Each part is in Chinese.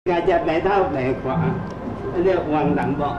家只白头白看，你黄人无？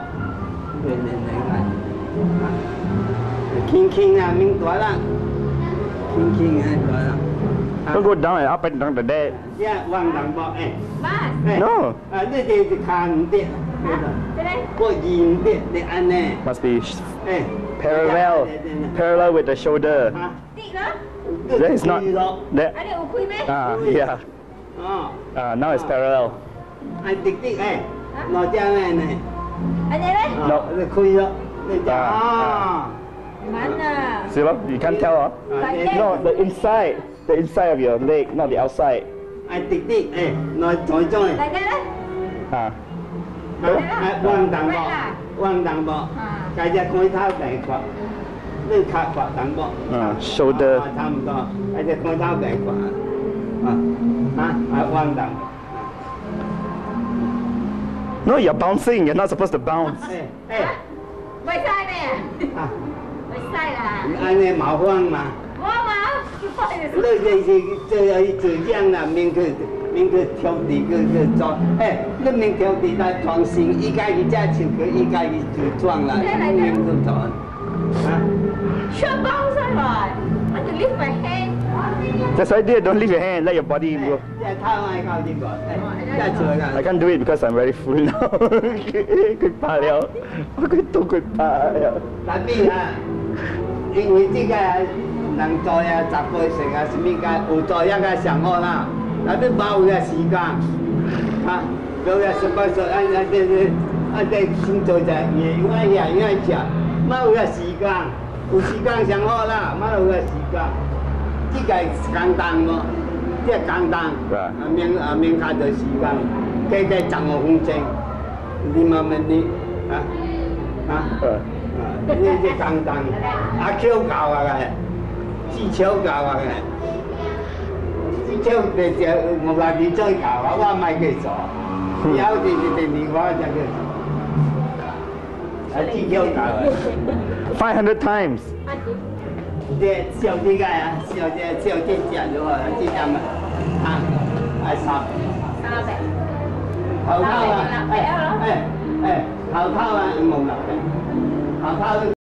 轻轻啊，免大人，轻轻啊，大人。 Don't go down and up and down the dead. 只黄人无？哎。 No. 你就是骹唔对，过二唔对，你安尼。 Must be 哎。 parallel with the shoulder. That is not. That. Yeah. Now it's parallel. 滴滴哎，攞只咩呢？ No. 你開咗，你就 See, look, you can't tell, huh? No, the inside of your leg, not the outside. 滴滴哎，攞再再。彎等噃，家只開頭第括，你卡括等噃。 Shoulder. 差唔多，家只開頭第括。彎等。 No, you're bouncing. You're not supposed to bounce. ไม่ใช่เนี่ยไม่ใช่ล่ะ安尼冇慌嘛？你是这样啦，免去挑地去做，你免挑地来创新，伊家己只手去，伊家己就装啦，免去做。 ช่วยบ้างใช่ไหมมันจะลิฟต์ไปแห้ง That's right there. Don't leave your hand. Let your body go. 即係靠愛靠呢個，即係做㗎。 I can't do it because I'm very full now. 佢怕了，佢到佢怕了。 特別啊，因為這個人做啊，十倍成啊，什麼個有做一個上好啦，特別冇嘅時間，有嘅什麼做先做就越愛食，冇嘅時間，有時間上好啦，冇嘅時間。 這個簡單喎，這簡單，免卡多時間，計15分鐘，你慢慢啲，呢啲簡單，阿 Q 教啊嘅，技巧教啊嘅，技巧我話你再教啊，我唔係佢做，有你我就佢做，技巧教啊 500 times. 这小这个啊，小这讲的话，这讲嘛，三百，头头啊，头头啊，冇啦，头头。